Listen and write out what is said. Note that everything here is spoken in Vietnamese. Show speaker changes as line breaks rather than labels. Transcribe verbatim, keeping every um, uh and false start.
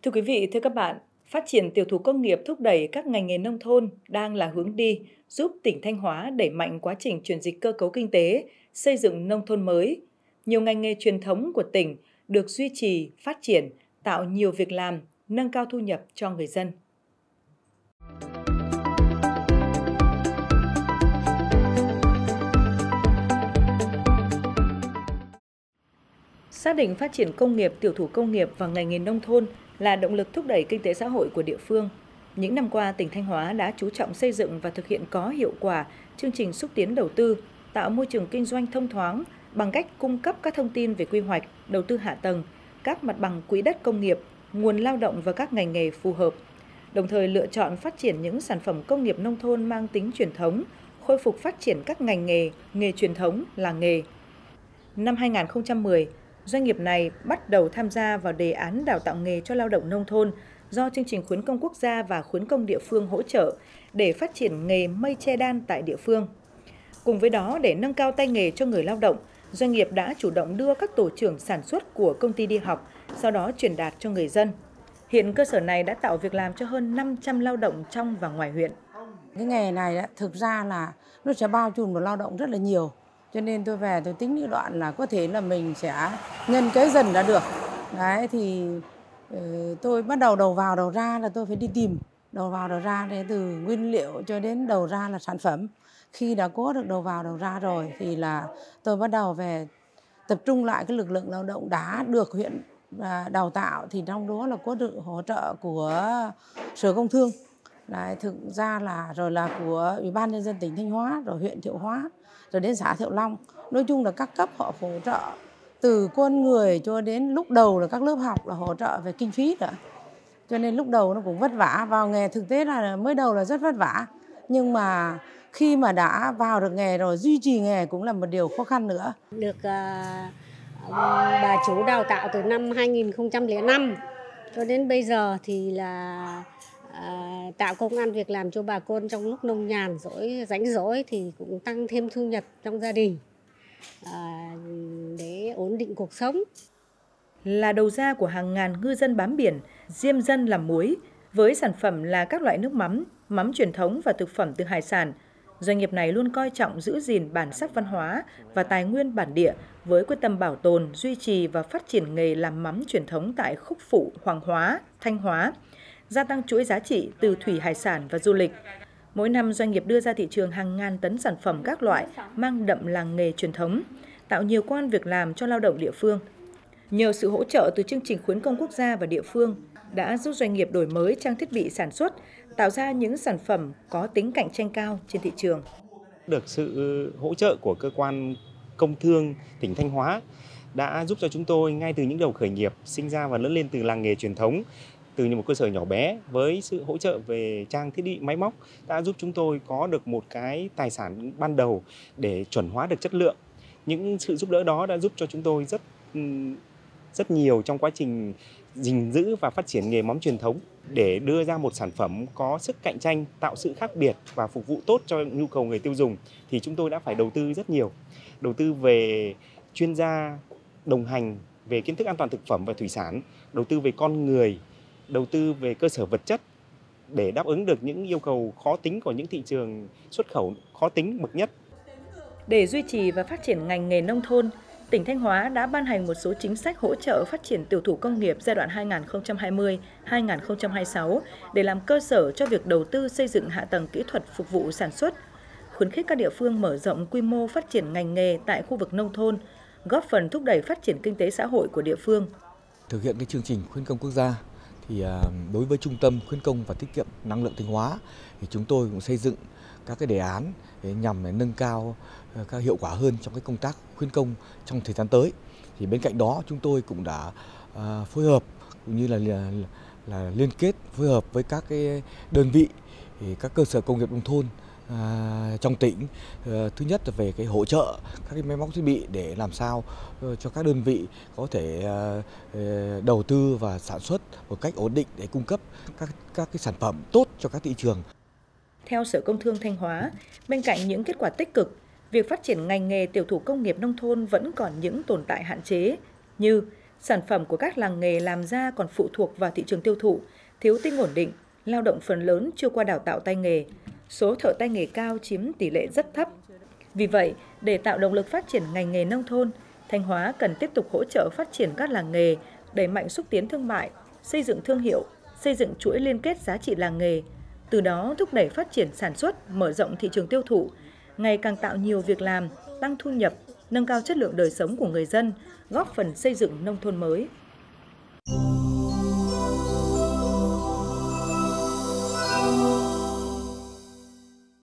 Thưa quý vị, thưa các bạn, phát triển tiểu thủ công nghiệp thúc đẩy các ngành nghề nông thôn đang là hướng đi giúp tỉnh Thanh Hóa đẩy mạnh quá trình chuyển dịch cơ cấu kinh tế, xây dựng nông thôn mới. Nhiều ngành nghề truyền thống của tỉnh được duy trì, phát triển, tạo nhiều việc làm, nâng cao thu nhập cho người dân. Xác định phát triển công nghiệp, tiểu thủ công nghiệp và ngành nghề nông thôn là động lực thúc đẩy kinh tế xã hội của địa phương. Những năm qua, tỉnh Thanh Hóa đã chú trọng xây dựng và thực hiện có hiệu quả chương trình xúc tiến đầu tư, tạo môi trường kinh doanh thông thoáng bằng cách cung cấp các thông tin về quy hoạch, đầu tư hạ tầng, các mặt bằng quỹ đất công nghiệp, nguồn lao động và các ngành nghề phù hợp. Đồng thời lựa chọn phát triển những sản phẩm công nghiệp nông thôn mang tính truyền thống, khôi phục phát triển các ngành nghề, nghề truyền thống, làng nghề. Năm hai nghìn không trăm mười, doanh nghiệp này bắt đầu tham gia vào đề án đào tạo nghề cho lao động nông thôn do chương trình khuyến công quốc gia và khuyến công địa phương hỗ trợ để phát triển nghề mây che đan tại địa phương. Cùng với đó, để nâng cao tay nghề cho người lao động, doanh nghiệp đã chủ động đưa các tổ trưởng sản xuất của công ty đi học, sau đó truyền đạt cho người dân. Hiện cơ sở này đã tạo việc làm cho hơn năm trăm lao động trong và ngoài huyện.
Cái nghề này thực ra là nó sẽ bao trùm vào lao động rất là nhiều. Cho nên tôi về tôi tính cái đoạn là có thể là mình sẽ nhân kế dần đã được. Đấy thì tôi bắt đầu đầu vào đầu ra là tôi phải đi tìm. Đầu vào đầu ra để từ nguyên liệu cho đến đầu ra là sản phẩm. Khi đã có được đầu vào đầu ra rồi thì là tôi bắt đầu về tập trung lại cái lực lượng lao động đã được huyện đào tạo, thì trong đó là có được hỗ trợ của Sở Công Thương. Đấy, thực ra là rồi là của Ủy ban Nhân dân tỉnh Thanh Hóa, rồi huyện Thiệu Hóa, rồi đến xã Thiệu Long. Nói chung là các cấp họ hỗ trợ từ con người cho đến lúc đầu là các lớp học là hỗ trợ về kinh phí nữa. Cho nên lúc đầu nó cũng vất vả, vào nghề thực tế là mới đầu là rất vất vả. Nhưng mà khi mà đã vào được nghề rồi, duy trì nghề cũng là một điều khó khăn nữa.
Được uh, bà chủ đào tạo từ năm hai nghìn không trăm lẻ năm cho đến bây giờ thì là À, tạo công ăn việc làm cho bà con trong lúc nông nhàn rỗi rảnh rỗi thì cũng tăng thêm thu nhập trong gia đình à, để ổn định cuộc sống.
Là đầu ra của hàng ngàn ngư dân bám biển, diêm dân làm muối, với sản phẩm là các loại nước mắm, mắm truyền thống và thực phẩm từ hải sản. Doanh nghiệp này luôn coi trọng giữ gìn bản sắc văn hóa và tài nguyên bản địa với quyết tâm bảo tồn, duy trì và phát triển nghề làm mắm truyền thống tại Khúc Phụ, Hoàng Hóa, Thanh Hóa, gia tăng chuỗi giá trị từ thủy hải sản và du lịch. Mỗi năm doanh nghiệp đưa ra thị trường hàng ngàn tấn sản phẩm các loại mang đậm làng nghề truyền thống, tạo nhiều công ăn việc làm cho lao động địa phương. Nhờ sự hỗ trợ từ chương trình khuyến công quốc gia và địa phương đã giúp doanh nghiệp đổi mới trang thiết bị sản xuất, tạo ra những sản phẩm có tính cạnh tranh cao trên thị trường.
Được sự hỗ trợ của cơ quan công thương tỉnh Thanh Hóa đã giúp cho chúng tôi ngay từ những đầu khởi nghiệp, sinh ra và lớn lên từ làng nghề truyền thống, từ một cơ sở nhỏ bé với sự hỗ trợ về trang thiết bị máy móc đã giúp chúng tôi có được một cái tài sản ban đầu để chuẩn hóa được chất lượng. Những sự giúp đỡ đó đã giúp cho chúng tôi rất rất nhiều trong quá trình gìn giữ và phát triển nghề mắm truyền thống để đưa ra một sản phẩm có sức cạnh tranh, tạo sự khác biệt và phục vụ tốt cho nhu cầu người tiêu dùng thì chúng tôi đã phải đầu tư rất nhiều. Đầu tư về chuyên gia đồng hành về kiến thức an toàn thực phẩm và thủy sản, đầu tư về con người, đầu tư về cơ sở vật chất để đáp ứng được những yêu cầu khó tính của những thị trường xuất khẩu khó tính bậc nhất.
Để duy trì và phát triển ngành nghề nông thôn, tỉnh Thanh Hóa đã ban hành một số chính sách hỗ trợ phát triển tiểu thủ công nghiệp giai đoạn hai nghìn không trăm hai mươi đến hai nghìn không trăm hai mươi sáu để làm cơ sở cho việc đầu tư xây dựng hạ tầng kỹ thuật phục vụ sản xuất, khuyến khích các địa phương mở rộng quy mô phát triển ngành nghề tại khu vực nông thôn, góp phần thúc đẩy phát triển kinh tế xã hội của địa phương.
Thực hiện cái chương trình khuyến công quốc gia thì đối với Trung tâm khuyến công và tiết kiệm năng lượng Thanh Hóa thì chúng tôi cũng xây dựng các cái đề án để nhằm nâng cao các hiệu quả hơn trong cái công tác khuyến công trong thời gian tới. Thì bên cạnh đó chúng tôi cũng đã uh, phối hợp cũng như là, là là liên kết phối hợp với các cái đơn vị, các cơ sở công nghiệp nông thôn À, trong tỉnh. À, thứ nhất là về cái hỗ trợ các cái máy móc thiết bị để làm sao uh, cho các đơn vị có thể uh, uh, đầu tư và sản xuất một cách ổn định để cung cấp các các cái sản phẩm tốt cho các thị trường.
Theo Sở Công Thương Thanh Hóa, bên cạnh những kết quả tích cực, việc phát triển ngành nghề tiểu thủ công nghiệp nông thôn vẫn còn những tồn tại hạn chế như Sản phẩm của các làng nghề làm ra còn phụ thuộc vào thị trường tiêu thụ, thiếu tính ổn định, lao động phần lớn chưa qua đào tạo tay nghề. Số thợ tay nghề cao chiếm tỷ lệ rất thấp. Vì vậy, để tạo động lực phát triển ngành nghề nông thôn, Thanh Hóa cần tiếp tục hỗ trợ phát triển các làng nghề, đẩy mạnh xúc tiến thương mại, xây dựng thương hiệu, xây dựng chuỗi liên kết giá trị làng nghề, từ đó thúc đẩy phát triển sản xuất, mở rộng thị trường tiêu thụ, ngày càng tạo nhiều việc làm, tăng thu nhập, nâng cao chất lượng đời sống của người dân, góp phần xây dựng nông thôn mới.